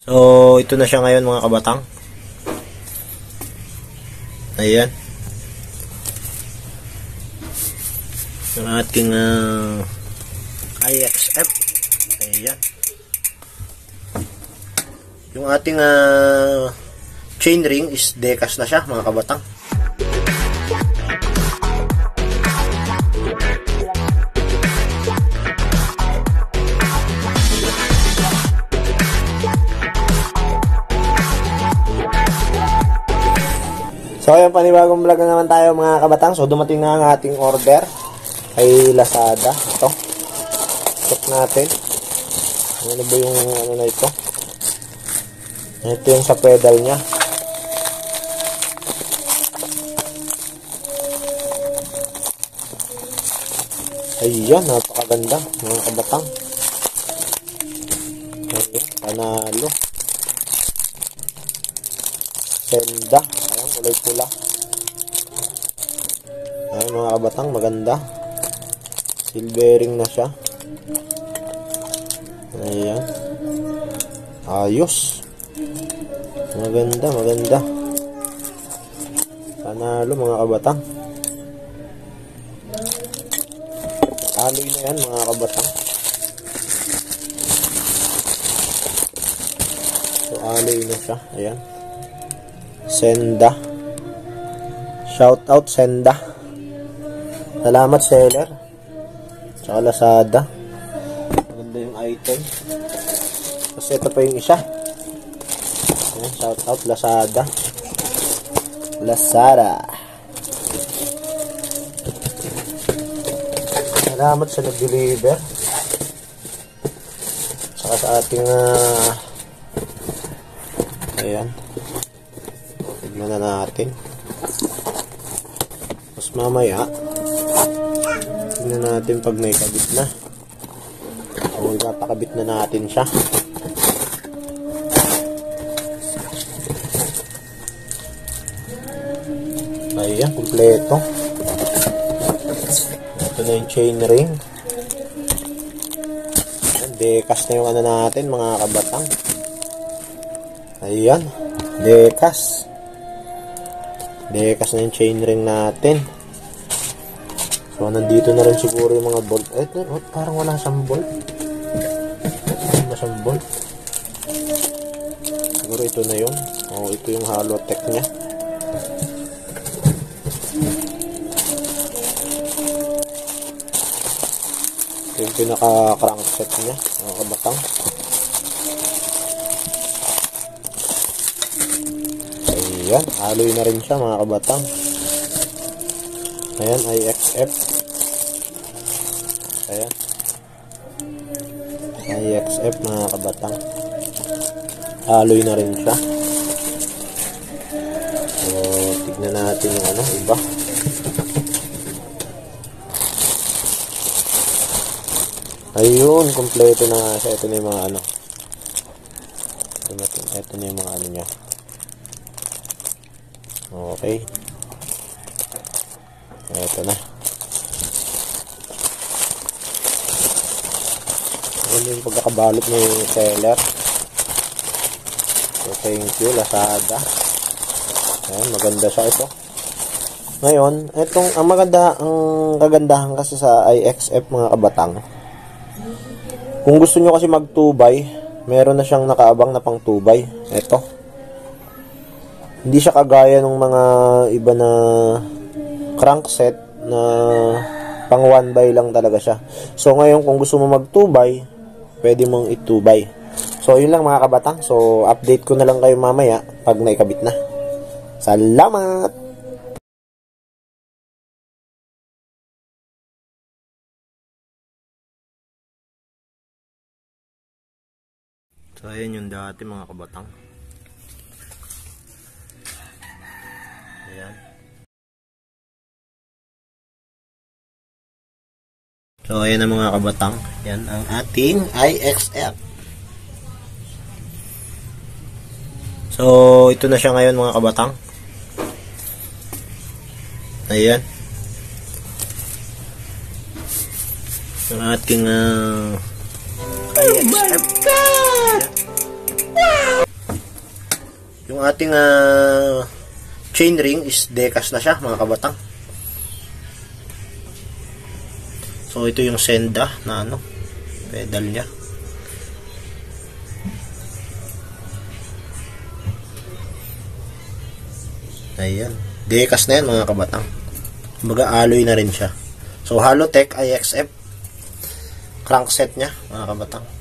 So, ito na siya ngayon mga kabatang. Ayan. Yung ating IXF. Ayan. Yung ating chain ring is decas na siya mga kabatang. So ayan, panibagong vlog na naman tayo mga kabatang. So dumating na ang ating order kay Lazada. Ito. Check natin. Ano ba yung ano na ito? Ito yung sa pedal niya. Ayan, napakaganda mga kabatang. Ayan, panalo. Senda. Ayan, kulay pula. Ayan mga kabatang, maganda. Silvering na siya. Ayan. Ayos. Maganda, maganda. Panalo mga kabatang. Aloy na yan mga kabatang. So aloy na siya. Ayan. Senda. Shout out Senda. Salamat seller. Tsaka Lazada. Maganda yung item. Tapos ito pa yung isa. Ayan, shout out Lazada. Lazada. Salamat sa nag-deliver. Tsaka sa ating ayan. Tignan na natin. Tapos mamaya tignan natin pag may kabit na. O ipapakabit na natin siya. Ayan, kumpleto. Ito na yung chain ring. Ayan, dekas na yung ano natin mga kabatang. Ayan, dekas. Dekas na yung chain ring natin. So, nandito na rin siguro yung mga bolt. Parang wala siyang bolt. Wala siyang bolt. Siguro ito na yun. O, ito yung Halotech niya. Ito yung pinaka-crankset niya. Mga kabatang. Ayan, aloy na rin siya mga kabatang. Ayan, IXF. Ayan. IXF mga kabatang. Aloy na rin siya. So, tignan natin yung ano, iba. Ayun, kompleto na nga siya. Ito na yung mga ano. Ito na yung mga ano niya. Okay. Ito na. Ano yung pagkakabalot ng seller. So, thank you, Lazada. Ayan, maganda siya ito. Ngayon, itong, ang kagandahan kasi sa IXF mga kabatang. Kung gusto nyo kasi mag 2x, meron na siyang nakaabang na pang 2x. Ito. Hindi siya kagaya ng mga iba na crankset na pang 1x lang talaga siya. So ngayon kung gusto mo mag 2x, pwede mong i-2x. So yun lang mga kabatang. So update ko na lang kayo mamaya pag naikabit na. Salamat! So ayan yung dati mga kabatang. Ayan. So ayan ang mga kabatang. Yan ang ating IXF. So ito na siya ngayon mga kabatang. Ayan. Ang ating IXF. Oh my God! Wow! Yung ating chainring is decas na siya mga kabatang. So ito yung senda na pedal niya. Ayan. Decas na yan mga kabatang. Kumbaga alloy na rin siya. So Halotech IXF crankset niya mga kabatang.